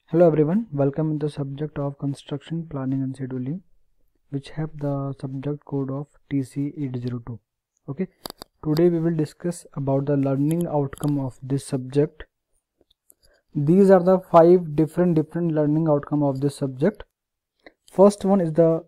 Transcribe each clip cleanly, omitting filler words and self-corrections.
Hello everyone, welcome in the subject of construction planning and scheduling, which have the subject code of TC802. Okay, today we will discuss about the learning outcome of this subject. These are the 5 different learning outcome of this subject. First one is the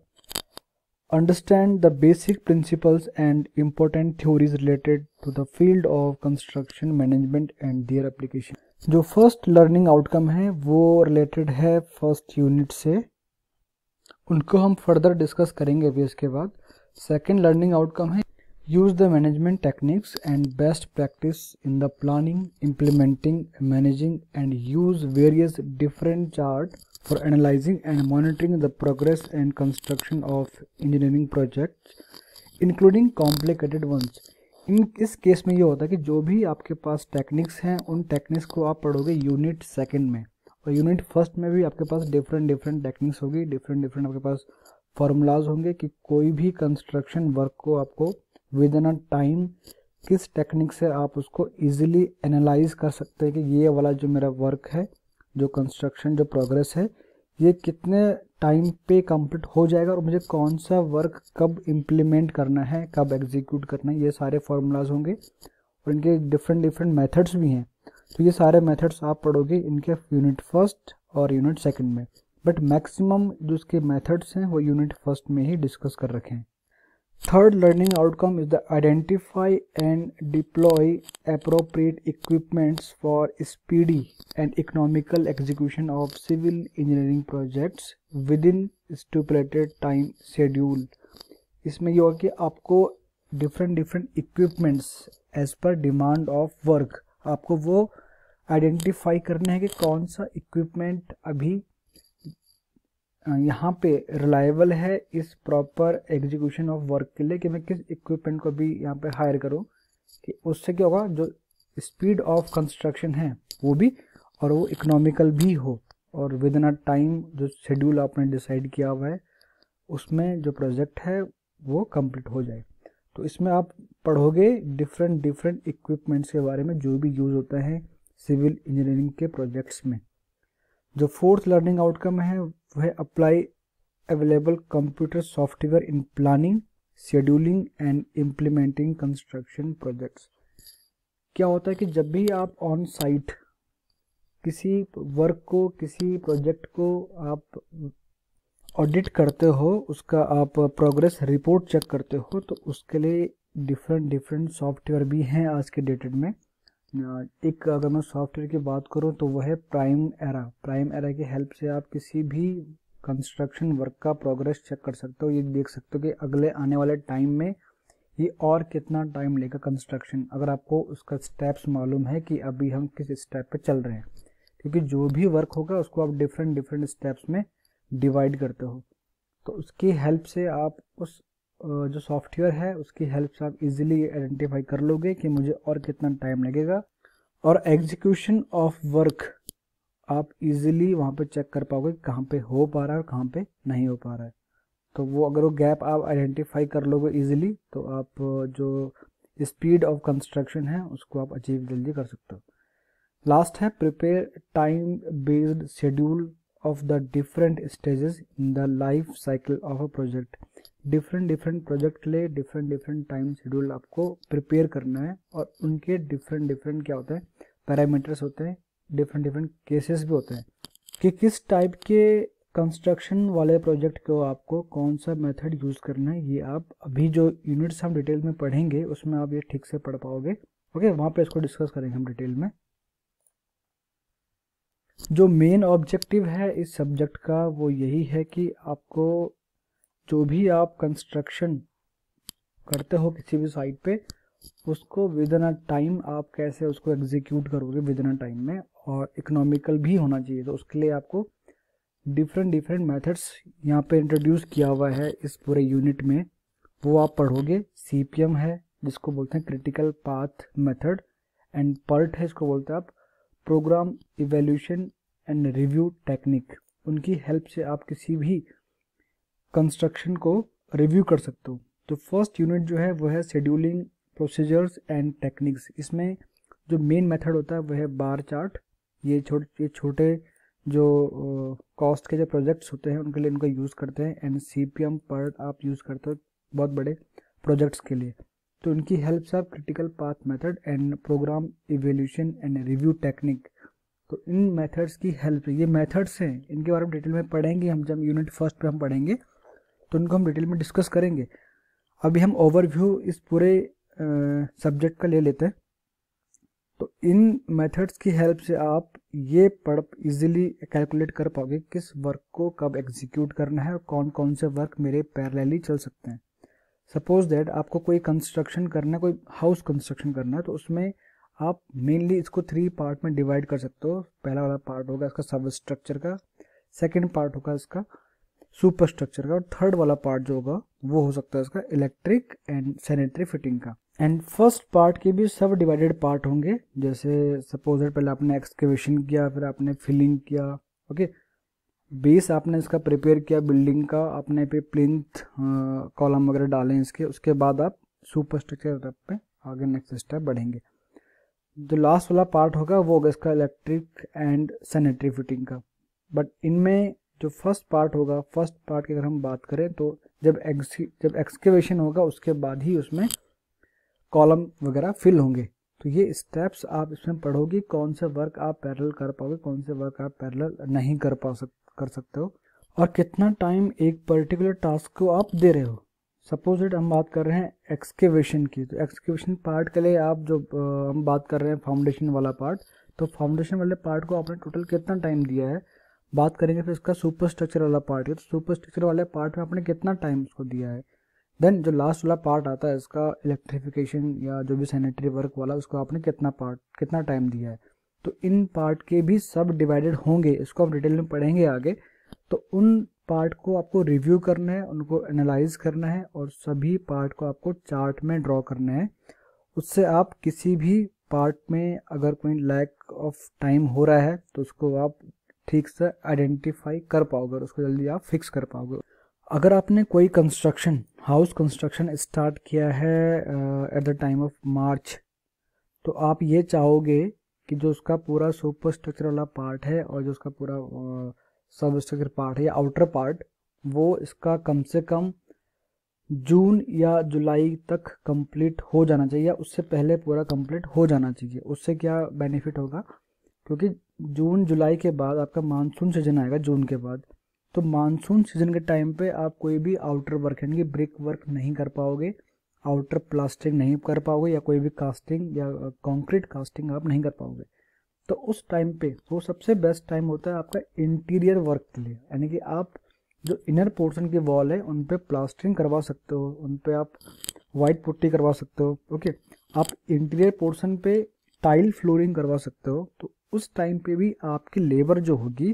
understand the basic principles and important theories related to the field of construction management and their application. जो first learning outcome है वो related है first unit से, उनको हम further discuss करेंगे अभी इसके बाद। सेकंड लर्निंग आउटकम है use the management techniques and best practice in the planning, implementing, managing and use various different chart for analysing and monitoring the progress and construction of engineering projects including complicated ones. इस case में ये होता है कि जो भी आपके पास techniques हैं उन टेक्निक्स को आप पढ़ोगे यूनिट सेकंड में, और यूनिट फर्स्ट में भी आपके पास डिफरेंट टेक्निक्स होगी, डिफरेंट आपके पास फार्मूलाज होंगे कि कोई भी कंस्ट्रक्शन वर्क को आपको विद इन अ टाइम किस टेक्निक से आप उसको इजीली एनालाइज कर सकते हैं कि ये वाला जो मेरा वर्क है, जो कंस्ट्रक्शन जो प्रोग्रेस है, ये कितने टाइम पे कंप्लीट हो जाएगा और मुझे कौन सा वर्क कब इम्प्लीमेंट करना है, कब एग्जीक्यूट करना है, ये सारे फार्मूलाज होंगे और इनके डिफरेंट मेथड्स भी हैं। तो ये सारे मेथड्स आप पढ़ोगे इनके यूनिट फर्स्ट और यूनिट सेकंड में, बट मैक्सिमम जो इसके मेथड्स हैं वो यूनिट फर्स्ट में ही डिस्कस कर रखे हैं। Third learning outcome is the identify and deploy appropriate equipments for speedy and economical execution of civil engineering projects within stipulated time schedule। इसमें ये होगा कि आपको different equipments as per demand of work आपको वो आइडेंटिफाई करना है कि कौन सा इक्विपमेंट अभी यहाँ पे रिलायबल है इस प्रॉपर एग्जीक्यूशन ऑफ वर्क के लिए, कि मैं किस इक्विपमेंट को भी यहाँ पे हायर करूँ कि उससे क्या होगा, जो स्पीड ऑफ कंस्ट्रक्शन है वो भी और वो इकोनॉमिकल भी हो और विद इन अ टाइम जो शेड्यूल आपने डिसाइड किया हुआ है उसमें जो प्रोजेक्ट है वो कंप्लीट हो जाए। तो इसमें आप पढ़ोगे डिफरेंट इक्विपमेंट्स के बारे में जो भी यूज़ होता है सिविल इंजीनियरिंग के प्रोजेक्ट्स में। जो फोर्थ लर्निंग आउटकम है वो है apply available computer software in planning, scheduling and implementing construction projects. क्या होता है कि जब भी आप ऑन साइट किसी वर्क को, किसी प्रोजेक्ट को आप ऑडिट करते हो, उसका आप प्रोग्रेस रिपोर्ट चेक करते हो, तो उसके लिए डिफरेंट सॉफ्टवेयर भी हैं आज के डेटेड में। एक अगर मैं सॉफ्टवेयर की बात करूं तो वह है प्राइम एरा की हेल्प से आप किसी भी कंस्ट्रक्शन वर्क का प्रोग्रेस चेक कर सकते हो। ये देख सकते हो कि अगले आने वाले टाइम में ये और कितना टाइम लेगा कंस्ट्रक्शन, अगर आपको उसका स्टेप्स मालूम है कि अभी हम किस स्टेप पे चल रहे हैं, क्योंकि जो भी वर्क होगा उसको आप डिफरेंट स्टेप्स में डिवाइड करते हो। तो उसकी हेल्प से आप उस जो सॉफ्टवेयर है उसकी हेल्प से आप इजीली आइडेंटिफाई कर लोगे कि मुझे और कितना टाइम लगेगा, और एग्जीक्यूशन ऑफ वर्क आप इजीली वहाँ पे चेक कर पाओगे कहाँ पे हो पा रहा है और कहाँ पे नहीं हो पा रहा है। तो वो अगर वो गैप आप आइडेंटिफाई कर लोगे इजीली तो आप जो स्पीड ऑफ कंस्ट्रक्शन है उसको आप अचीव जल्दी कर सकते हो। लास्ट है prepare time based schedule of the different stages in the life cycle of a project. Different project के लिए डिफरेंट टाइम शेड्यूल आपको प्रिपेयर करना है और उनके डिफरेंट क्या होते हैं, पैरामीटर्स होते हैं, डिफरेंट केसेस भी होते हैं कि किस टाइप के कंस्ट्रक्शन वाले प्रोजेक्ट को आपको कौन सा मेथड यूज़ करना है। ये आप अभी जो यूनिट्स हम डिटेल में पढ़ेंगे उसमें आप ये ठीक से पढ़ पाओगे। ओके, वहाँ पे इसको डिस्कस करेंगे हम डिटेल में। जो मेन ऑब्जेक्टिव है इस सब्जेक्ट का वो यही है कि आपको जो भी आप कंस्ट्रक्शन करते हो किसी भी साइट पे उसको विद इन अ टाइम आप कैसे उसको एग्जीक्यूट करोगे विद इन अ टाइम में, और इकोनॉमिकल भी होना चाहिए। तो उसके लिए आपको डिफरेंट मेथड्स यहाँ पे इंट्रोड्यूस किया हुआ है इस पूरे यूनिट में, वो आप पढ़ोगे। CPM है जिसको बोलते हैं critical path method, and PERT है इसको बोलते हैं आप program evaluation and review technique. उनकी हेल्प से आप किसी भी कंस्ट्रक्शन को रिव्यू कर सकते हो। तो फर्स्ट यूनिट जो है वो है शेड्यूलिंग प्रोसीजर्स एंड टेक्निक्स। इसमें जो मेन मेथड होता है वह है बार चार्ट। ये छोटे जो कॉस्ट के जो प्रोजेक्ट्स होते हैं उनके लिए इनको यूज़ करते हैं, एंड CPM पार्ट आप यूज़ करते हो बहुत बड़े प्रोजेक्ट्स के लिए। तो इनकी हेल्प से आप critical path method and program evaluation and review technique, तो इन मेथड्स की हेल्प, ये मेथड्स हैं, इनके बारे में डिटेल में पढ़ेंगे हम जब यूनिट फर्स्ट पे हम पढ़ेंगे, तो इनको हम डिटेल में डिस्कस करेंगे। अभी हम ओवरव्यू इस पूरे सब्जेक्ट का ले लेते हैं। तो इन मेथड्स की हेल्प से आप ये पढ़ इजीली कैलकुलेट कर पाओगे किस वर्क को कब एग्जीक्यूट करना है और कौन कौन से वर्क मेरे पैरेलली चल सकते हैं। सपोज दैट आपको कोई कंस्ट्रक्शन करना है, कोई हाउस कंस्ट्रक्शन करना है, तो उसमें आप मेनली इसको 3 पार्ट में डिवाइड कर सकते हो। पहला वाला पार्ट होगा इसका सब स्ट्रक्चर का, सेकेंड पार्ट होगा इसका सुपर स्ट्रक्चर का, और थर्ड वाला पार्ट जो होगा वो हो सकता है इसका इलेक्ट्रिक एंड सैनिटरी फिटिंग का। एंड फर्स्ट पार्ट के भी सब डिवाइडेड पार्ट होंगे, जैसे सपोज दैट पहले आपने एक्सकेवेशन किया, फिर आपने फिलिंग किया, ओके, बेस आपने इसका प्रिपेयर किया बिल्डिंग का, आपने पे प्लिंथ कॉलम वगैरह डालें इसके, उसके बाद आप सुपर स्ट्रक्चर पे आगे नेक्स्ट स्टेप बढ़ेंगे। जो लास्ट वाला पार्ट होगा वो होगा इसका इलेक्ट्रिक एंड सैनिटरी फिटिंग का। बट इनमें जो फर्स्ट पार्ट होगा, फर्स्ट पार्ट की अगर हम बात करें तो जब एक्सकेवेशन होगा उसके बाद ही उसमें कॉलम वगैरह फिल होंगे। तो ये स्टेप्स आप इसमें पढ़ोगे, कौन से वर्क आप पैरेलल कर पाओगे, कौन से वर्क आप पैरेलल नहीं कर सकते हो, और कितना टाइम एक पर्टिकुलर टास्क को आप दे रहे हो। सपोज इट हम बात कर रहे हैं एक्सकेवेशन की, तो एक्सकेवेशन पार्ट के लिए आप जो हम बात कर रहे हैं फाउंडेशन वाला पार्ट, तो फाउंडेशन वाले पार्ट को आपने टोटल कितना टाइम दिया है। बात करेंगे फिर इसका सुपर स्ट्रक्चर वाला पार्ट है, तो सुपर स्ट्रक्चर वाले पार्ट में आपने कितना टाइम उसको दिया है। देन जो लास्ट वाला पार्ट आता है इसका इलेक्ट्रिफिकेशन या जो भी सैनिटरी वर्क वाला, उसको आपने कितना टाइम दिया है। तो इन पार्ट के भी सब डिवाइडेड होंगे, इसको हम डिटेल में पढ़ेंगे आगे। तो उन पार्ट को आपको रिव्यू करना है, उनको एनालाइज करना है, और सभी पार्ट को आपको चार्ट में ड्रॉ करना है। उससे आप किसी भी पार्ट में अगर कोई लैक ऑफ टाइम हो रहा है तो उसको आप ठीक से आइडेंटिफाई कर पाओगे और उसको जल्दी आप फिक्स कर पाओगे। अगर आपने कोई कंस्ट्रक्शन, हाउस कंस्ट्रक्शन स्टार्ट किया है at the time of March, तो आप ये चाहोगे कि जो उसका पूरा सुपर स्ट्रक्चर वाला पार्ट है और जो उसका पूरा सब स्ट्रक्चर पार्ट है या आउटर पार्ट, वो इसका कम से कम जून या जुलाई तक कंप्लीट हो जाना चाहिए, या उससे पहले पूरा कंप्लीट हो जाना चाहिए। उससे क्या बेनिफिट होगा, क्योंकि जून जुलाई के बाद आपका मानसून सीजन आएगा जून के बाद, तो मानसून सीजन के टाइम पे आप कोई भी आउटर वर्क यानी कि ब्रिक वर्क नहीं कर पाओगे, आउटर प्लास्टरिंग नहीं कर पाओगे, या कोई भी कास्टिंग या कंक्रीट कास्टिंग आप नहीं कर पाओगे। तो उस टाइम पे वो सबसे बेस्ट टाइम होता है आपका इंटीरियर वर्क के लिए, यानी कि आप जो इनर पोर्शन की वॉल है उन पे प्लास्टरिंग करवा सकते हो, उन पे आप वाइट पुट्टी करवा सकते हो, ओके। आप इंटीरियर पोर्शन पे टाइल फ्लोरिंग करवा सकते हो। तो उस टाइम पे भी आपकी लेबर जो होगी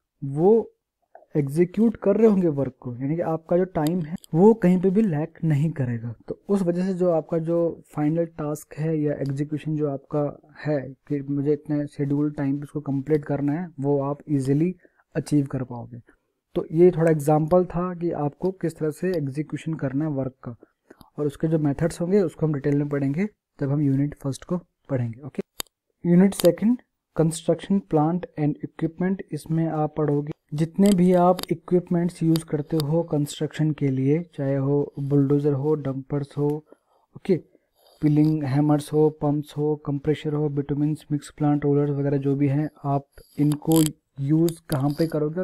वो एग्जीक्यूट कर रहे होंगे वर्क को, यानी कि आपका जो टाइम है वो कहीं पे भी लैक नहीं करेगा। तो उस वजह से जो आपका जो फाइनल टास्क है या एग्जीक्यूशन जो आपका है कि मुझे इतने शेड्यूल टाइम पे उसको कंप्लीट करना है, वो आप इजीली अचीव कर पाओगे। तो ये थोड़ा एग्जांपल था कि आपको किस तरह से एग्जीक्यूशन करना है वर्क का, और उसके जो मेथड्स होंगे उसको हम डिटेल में पढ़ेंगे जब हम यूनिट फर्स्ट को पढ़ेंगे, okay. Unit second construction plant and equipment, इसमें आप पढ़ोगे जितने भी आप इक्विपमेंट्स यूज़ करते हो कंस्ट्रक्शन के लिए, चाहे हो बुलडोज़र हो, डंपर्स हो, ओके, पिलिंग हैमर्स हो, पंप्स हो, कंप्रेशर हो, बिटुमिन्स, मिक्स प्लांट रोलर्स वगैरह जो भी हैं, आप इनको यूज़ कहाँ पे करोगे और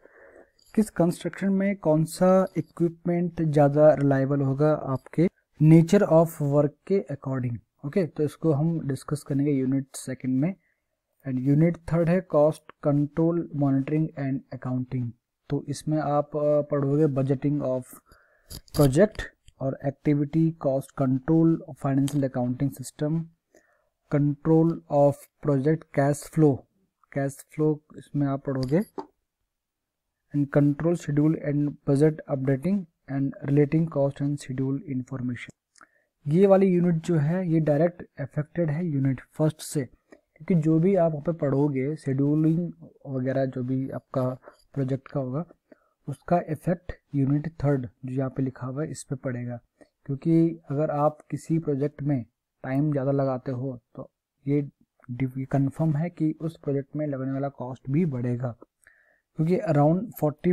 किस कंस्ट्रक्शन में कौन सा इक्विपमेंट ज़्यादा रिलायबल होगा आपके नेचर ऑफ वर्क के अकॉर्डिंग, ओके। तो इसको हम डिस्कस करेंगे यूनिट सेकंड में। एंड यूनिट थर्ड है cost control monitoring and accounting. तो इसमें आप पढ़ोगे बजटिंग ऑफ प्रोजेक्ट और activity, cost control, financial accounting system, control of project cash flow इसमें आप पढ़ोगे, and control schedule and budget updating and relating cost and schedule information. ये वाली यूनिट जो है ये डायरेक्ट अफेक्टेड है यूनिट फर्स्ट से, क्योंकि जो भी आप वहाँ पे पढ़ोगे शेड्यूलिंग वगैरह जो भी आपका प्रोजेक्ट का होगा उसका इफेक्ट यूनिट थर्ड जो यहाँ पे लिखा हुआ है इस पे पड़ेगा। क्योंकि अगर आप किसी प्रोजेक्ट में टाइम ज़्यादा लगाते हो तो ये कंफर्म है कि उस प्रोजेक्ट में लगने वाला कॉस्ट भी बढ़ेगा। क्योंकि अराउंड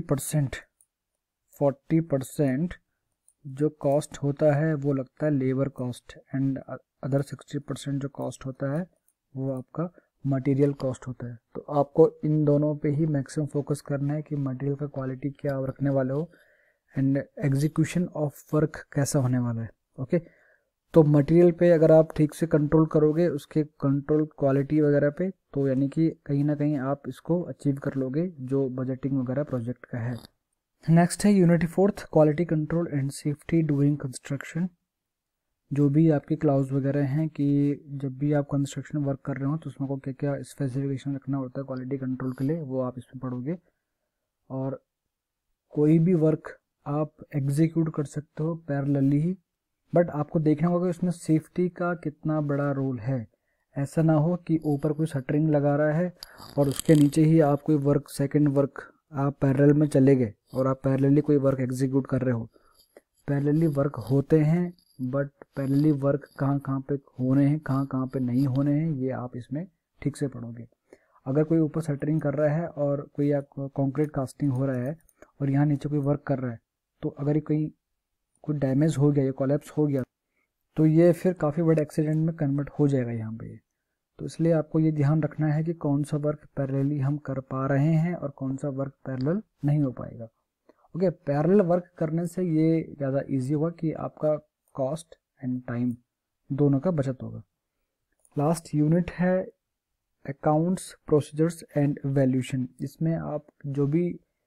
40% जो कॉस्ट होता है वो लगता है लेबर कॉस्ट, एंड अदर 60% जो कॉस्ट होता है वो आपका मटेरियल कॉस्ट होता है। तो आपको इन दोनों पे ही मैक्सिमम फोकस करना है कि मटेरियल का क्वालिटी क्या आप रखने वाले हो एंड एग्जीक्यूशन ऑफ वर्क कैसा होने वाला है। ओके, तो मटेरियल पे अगर आप ठीक से कंट्रोल करोगे, उसके कंट्रोल क्वालिटी वगैरह पे, तो यानी कि कहीं ना कहीं आप इसको अचीव कर लोगे जो बजटिंग वगैरह प्रोजेक्ट का है। नेक्स्ट है unit 4, quality control and safety during construction. जो भी आपके क्लाउज वगैरह हैं कि जब भी आप कंस्ट्रक्शन वर्क कर रहे हो तो उसमें को क्या क्या स्पेसिफिकेशन रखना होता है क्वालिटी कंट्रोल के लिए, वो आप इसमें पढ़ोगे। और कोई भी वर्क आप एग्जीक्यूट कर सकते हो पैरेलली ही, बट आपको देखना होगा कि उसमें सेफ्टी का कितना बड़ा रोल है। ऐसा ना हो कि ऊपर कोई शटरिंग लगा रहा है और उसके नीचे ही आप कोई वर्क, सेकंड वर्क आप पैरेलल में चले गए और आप पैरेलली कोई वर्क एग्जीक्यूट कर रहे हो। पैरेलली वर्क होते हैं, बट पैरेलली वर्क कहाँ कहाँ पे होने हैं, कहाँ कहाँ पे नहीं होने हैं, ये आप इसमें ठीक से पढ़ोगे। अगर कोई ऊपर शटरिंग कर रहा है और कोई कंक्रीट कास्टिंग हो रहा है और यहाँ नीचे कोई वर्क कर रहा है, तो अगर ये कोई डैमेज हो गया या कोलैप्स हो गया तो ये फिर काफ़ी बड़े एक्सीडेंट में कन्वर्ट हो जाएगा यहाँ पे। तो इसलिए आपको ये ध्यान रखना है कि कौन सा वर्क पैरेलली हम कर पा रहे हैं और कौन सा वर्क पैरेलल नहीं हो पाएगा। ओके, पैरेलल वर्क करने से ये ज़्यादा इजी होगा कि आपका कॉस्ट एंड टाइम दोनों का बचत होगा। लास्ट यूनिट है अकाउंट्स, प्रोसीजर्स एंड वैल्यूशन। इसमें आप जो भी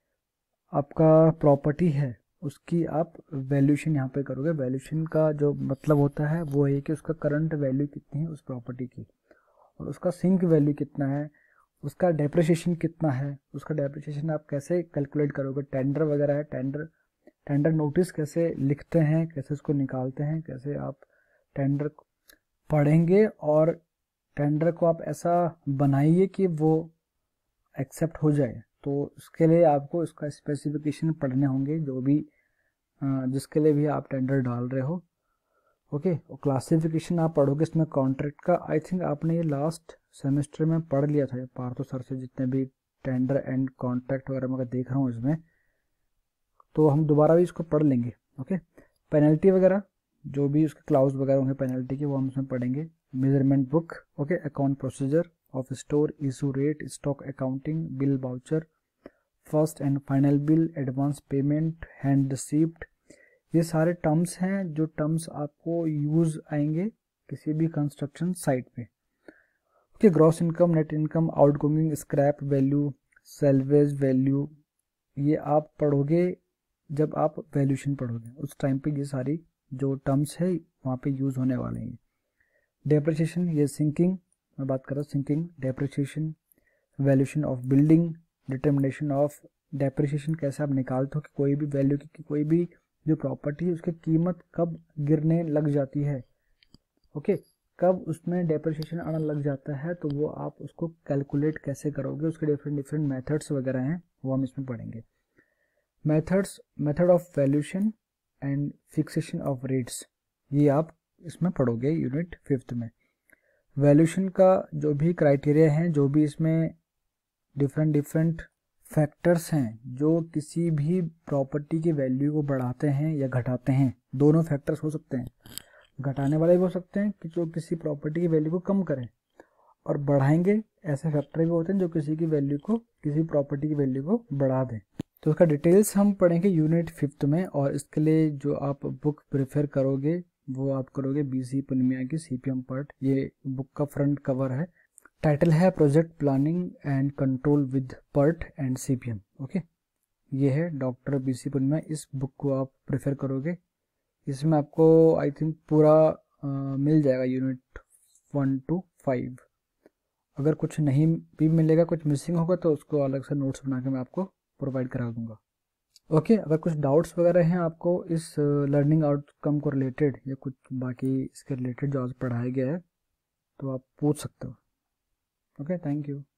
आपका प्रॉपर्टी है उसकी आप वैल्यूशन यहाँ पे करोगे। वैल्यूशन का जो मतलब होता है वो है कि उसका करंट वैल्यू कितनी है उस प्रॉपर्टी की, और उसका सिंक वैल्यू कितना है, उसका डेप्रिसिएशन कितना है। उसका डेप्रिसिएशन आप कैसे कैलकुलेट करोगे, टेंडर वगैरह है, टेंडर नोटिस कैसे लिखते हैं, कैसे उसको निकालते हैं, कैसे आप टेंडर पढ़ेंगे और टेंडर को आप ऐसा बनाइए कि वो एक्सेप्ट हो जाए। तो उसके लिए आपको इसका स्पेसिफिकेशन पढ़ने होंगे, जो भी जिसके लिए भी आप टेंडर डाल रहे हो। ओके, और क्लासिफिकेशन आप पढ़ोगे इसमें कॉन्ट्रैक्ट का। आई थिंक आपने ये लास्ट सेमेस्टर में पढ़ लिया था पार्थो सर से, जितने भी टेंडर एंड कॉन्ट्रैक्ट वगैरह मैं देख रहा हूँ इसमें, तो हम दोबारा भी इसको पढ़ लेंगे। ओके, पेनल्टी वगैरह जो भी उसके क्लाउज वगैरह होंगे पेनल्टी के, वो हम इसमें पढ़ेंगे। Measurement book, okay, account procedure of store, issue rate, stock accounting, bill voucher, first and final bill, advance payment, hand receipt. ये सारे टर्म्स हैं जो टर्म्स आपको यूज आएंगे किसी भी कंस्ट्रक्शन साइट पे। Okay, gross income, net income, outgoing, scrap value, salvage value, ये आप पढ़ोगे जब आप वैल्यूशन पढ़ोगे। उस टाइम पे ये सारी जो टर्म्स है वहाँ पे यूज होने वाले हैं। डेप्रिसिएशन, ये सिंकिंग मैं बात कर रहा हूँ, sinking, depreciation, valuation of building, determination of depreciation, कैसे आप निकालते हो कि कोई भी वैल्यू की कोई भी जो प्रॉपर्टी है उसकी कीमत कब गिरने लग जाती है। ओके, कब उसमें डेप्रिसिएशन आना लग जाता है, तो वो आप उसको कैलकुलेट कैसे करोगे, उसके डिफरेंट मेथड्स वगैरह हैं वो हम इसमें पढ़ेंगे। Method of valuation and fixation of rates, ये आप इसमें पढ़ोगे यूनिट 5 में। वैल्यूशन का जो भी क्राइटेरिया हैं, जो भी इसमें डिफरेंट फैक्टर्स हैं जो किसी भी प्रॉपर्टी की वैल्यू को बढ़ाते हैं या घटाते हैं। दोनों फैक्टर्स हो सकते हैं, घटाने वाले भी हो सकते हैं कि जो किसी प्रॉपर्टी की वैल्यू को कम करें, और बढ़ाएंगे ऐसे फैक्टर भी होते हैं जो किसी की वैल्यू को, किसी प्रॉपर्टी की वैल्यू को बढ़ा दें। तो उसका डिटेल्स हम पढ़ेंगे यूनिट 5 में। और इसके लिए जो आप बुक प्रेफर करोगे वो आप करोगे बीसी पुनिया की CPM पार्ट। ये बुक का फ्रंट कवर है, टाइटल है project planning and control with PERT and CPM। Okay, ये है डॉक्टर BC पुनिया, इस बुक को आप प्रेफर करोगे। इसमें आपको आई थिंक पूरा मिल जाएगा यूनिट 1 to 5। अगर कुछ नहीं भी मिलेगा, कुछ मिसिंग होगा तो उसको अलग से नोट्स बना के मैं आपको प्रोवाइड करा दूंगा। ओके, अगर कुछ डाउट्स वगैरह हैं आपको इस लर्निंग आउटकम को रिलेटेड या कुछ बाकी इसके रिलेटेड जो आज पढ़ाया गया है, तो आप पूछ सकते हो। Okay, thank you.